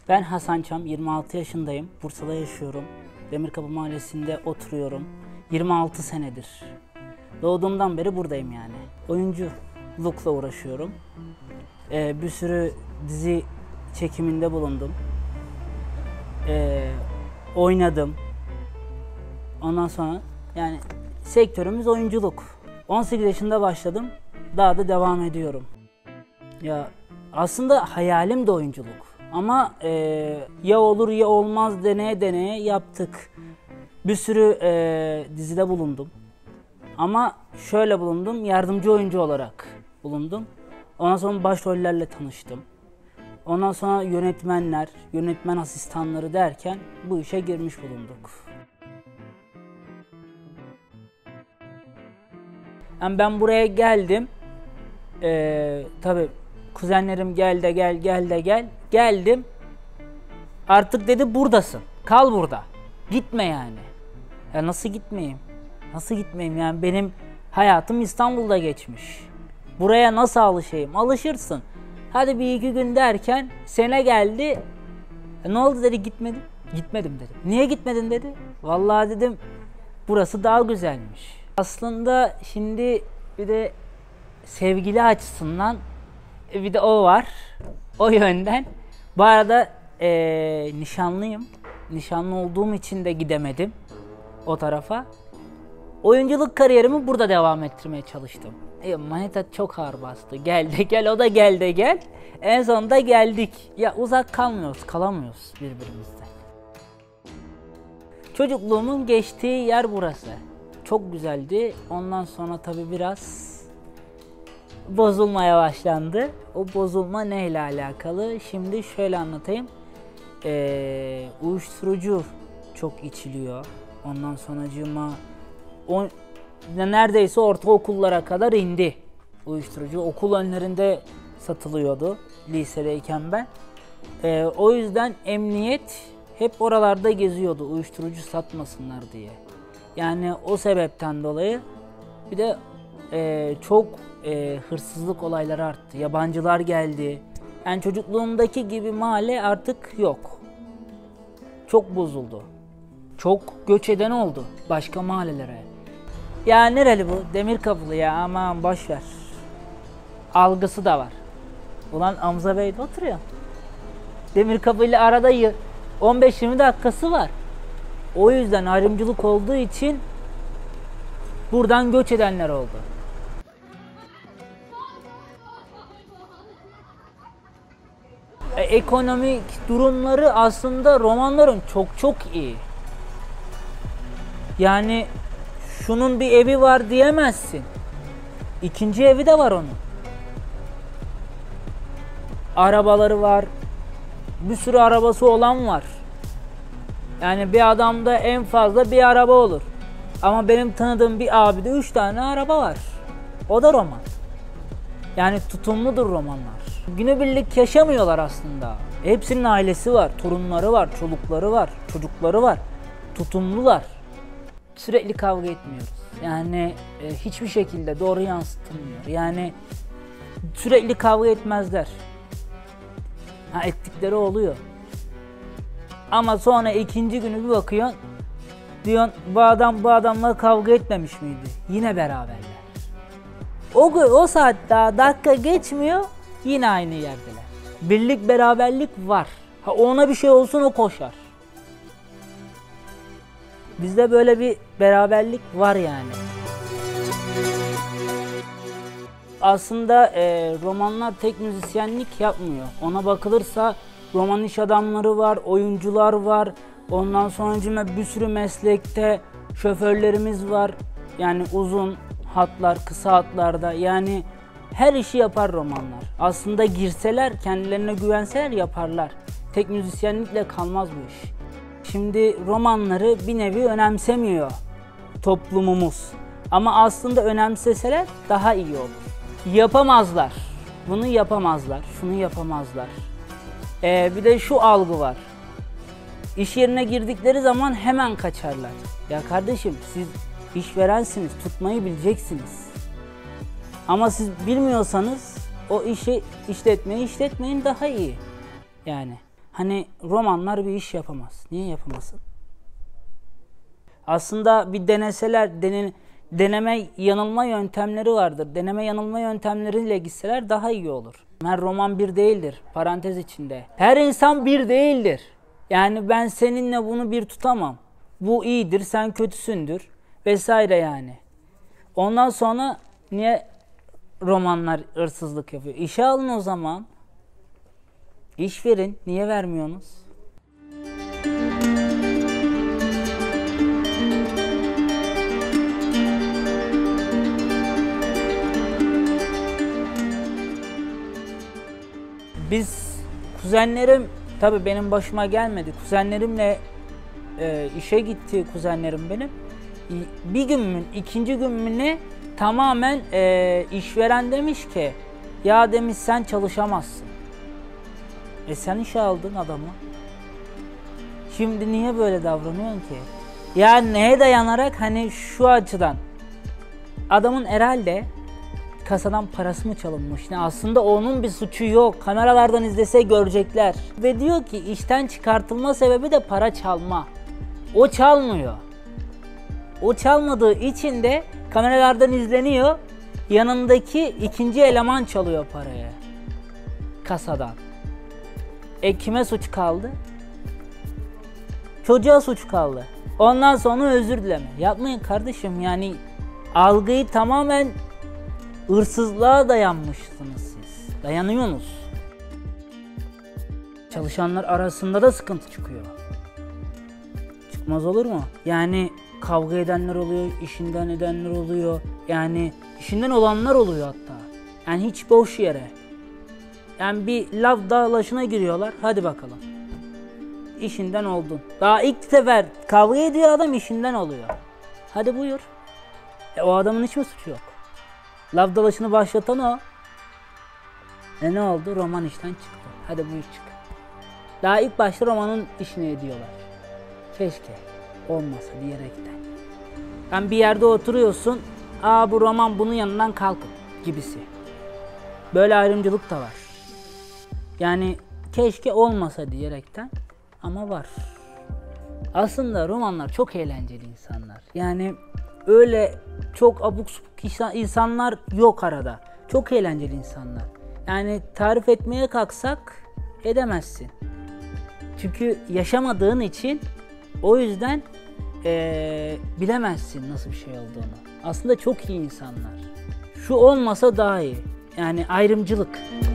Ben Hasan Çam, 26 yaşındayım. Bursa'da yaşıyorum. Demirkapı Mahallesi'nde oturuyorum. 26 senedir. Doğduğumdan beri buradayım yani. Oyunculukla uğraşıyorum. Bir sürü dizi çekiminde bulundum. Oynadım. Ondan sonra yani sektörümüz oyunculuk. 18 yaşında başladım. Daha da devam ediyorum. Ya aslında hayalim de oyunculuk. Ama ya olur ya olmaz deneye deneye yaptık. Bir sürü dizide bulundum. Ama şöyle bulundum, yardımcı oyuncu olarak bulundum. Ondan sonra başrollerle tanıştım. Ondan sonra yönetmenler, yönetmen asistanları derken bu işe girmiş bulunduk. Yani ben buraya geldim. Tabii kuzenlerim gel de gel. Geldim. Artık dedi buradasın. Kal burada. Gitme yani. Ya nasıl gitmeyeyim? Nasıl gitmeyeyim yani benim hayatım İstanbul'da geçmiş. Buraya nasıl alışayım? Alışırsın. Hadi bir iki gün derken sene geldi. Ne oldu dedi gitmedim. Gitmedim dedim. Niye gitmedin dedi. Vallahi dedim burası daha güzelmiş. Aslında şimdi bir de sevgili açısından bir de o var. O yönden. Bu arada nişanlıyım. Nişanlı olduğum için de gidemedim o tarafa. Oyunculuk kariyerimi burada devam ettirmeye çalıştım. Manita çok ağır bastı. Gel de gel, o da gel de gel. En sonunda geldik. Ya uzak kalamıyoruz birbirimizden. Çocukluğumun geçtiği yer burası. Çok güzeldi. Ondan sonra tabii biraz bozulmaya başlandı. O bozulma neyle alakalı? Şimdi şöyle anlatayım. Uyuşturucu çok içiliyor. Ondan sonracığıma neredeyse ortaokullara kadar indi uyuşturucu. Okul önlerinde satılıyordu lisedeyken ben. O yüzden emniyet hep oralarda geziyordu uyuşturucu satmasınlar diye. Yani o sebepten dolayı bir de çok hırsızlık olayları arttı. Yabancılar geldi. Yani çocukluğumdaki gibi mahalle artık yok. Çok bozuldu. Çok göç eden oldu başka mahallelere. Ya nereli bu? Demirkapılı ya, aman boş ver. Algısı da var. Ulan Amza Bey'de oturuyor. Demirkapı ile arada 15-20 dakikası var. O yüzden ayrımcılık olduğu için buradan göç edenler oldu. Ekonomik durumları aslında romanların çok iyi. Yani şunun bir evi var diyemezsin. İkinci evi de var onun. Arabaları var. Bir sürü arabası olan var. Yani bir adamda en fazla bir araba olur. Ama benim tanıdığım bir abide 3 tane araba var. O da roman. Yani tutumludur romanlar. Günübirlik yaşamıyorlar aslında. Hepsinin ailesi var, torunları var, çolukları var, çocukları var. Tutumlular. Sürekli kavga etmiyoruz. Yani hiçbir şekilde doğru yansıtılmıyor. Yani sürekli kavga etmezler. Ettikleri oluyor. Ama sonra ikinci günü bir bakıyorsun, diyorsun bu adamla kavga etmemiş miydi? Yine beraberler. O saat daha dakika geçmiyor, yine aynı yerdeler. Birlik beraberlik var. Ona bir şey olsun o koşar. Bizde böyle bir beraberlik var yani. Aslında romanlar tek müzisyenlik yapmıyor. Ona bakılırsa roman iş adamları var, oyuncular var. Ondan sonra bir sürü meslekte şoförlerimiz var. Yani uzun hatlar, kısa hatlarda yani her işi yapar romanlar. Aslında girseler, kendilerine güvenseler yaparlar. Tek müzisyenlikle kalmaz bu iş. Şimdi romanları bir nevi önemsemiyor toplumumuz. Ama aslında önemseseler daha iyi olur. Yapamazlar. Bunu yapamazlar. Şunu yapamazlar. Bir de şu algı var. İş yerine girdikleri zaman hemen kaçarlar. Ya kardeşim siz işverensiniz, tutmayı bileceksiniz. Ama siz bilmiyorsanız o işi işletmeyin daha iyi. Yani Hani romanlar bir iş yapamaz. Niye yapamasın? Aslında bir deneseler, deneme yanılma yöntemleri vardır. Deneme yanılma yöntemleriyle gitseler daha iyi olur. Her roman bir değildir. Parantez içinde. Her insan bir değildir. Yani ben seninle bunu bir tutamam. Bu iyidir, sen kötüsündür vesaire yani. Ondan sonra niye romanlar hırsızlık yapıyor? İşe alın o zaman. İş verin. Niye vermiyorsunuz? Biz kuzenlerim, tabii benim başıma gelmedi. Kuzenlerimle işe gitti kuzenlerim benim. Bir gün mü, ikinci gün mü ne tamamen işveren demiş ki ya demiş sen çalışamazsın. Sen işe aldın adamı. Şimdi niye böyle davranıyorsun ki? Ya neye dayanarak hani şu açıdan. Adamın herhalde kasadan parası mı çalınmış? Ne aslında onun bir suçu yok. Kameralardan izlese görecekler. Ve diyor ki işten çıkartılma sebebi de para çalma. O çalmıyor. O çalmadığı için de kameralardan izleniyor. Yanındaki ikinci eleman çalıyor parayı. Kasadan. Kime suç kaldı? Çocuğa suç kaldı. Ondan sonra özür dileme. Yapmayın kardeşim, yani algıyı tamamen hırsızlığa dayanmışsınız siz. Dayanıyorsunuz. Çalışanlar arasında da sıkıntı çıkıyor. Çıkmaz olur mu? Yani kavga edenler oluyor, işinden edenler oluyor. Yani işinden olanlar oluyor hatta. Yani hiç boş yere. Yani bir laf dalaşına giriyorlar. Hadi bakalım. İşinden oldun. Daha ilk sefer kavga ediyor adam, işinden oluyor. Hadi buyur. O adamın hiç mi suçu yok? Laf dalaşını başlatan o. Ne oldu? Roman işten çıktı. Hadi buyur çık. Daha ilk başta romanın işini ediyorlar. Keşke olmasa diyerekten. Yani bir yerde oturuyorsun. Bu roman bunun yanından kalkın gibisi. Böyle ayrımcılık da var. Yani keşke olmasa diyerekten ama var. Aslında romanlar çok eğlenceli insanlar. Yani öyle çok abuk subuk insanlar yok arada. Çok eğlenceli insanlar. Yani tarif etmeye kalksak edemezsin. Çünkü yaşamadığın için o yüzden bilemezsin nasıl bir şey olduğunu. Aslında çok iyi insanlar. Şu olmasa daha iyi. Yani ayrımcılık.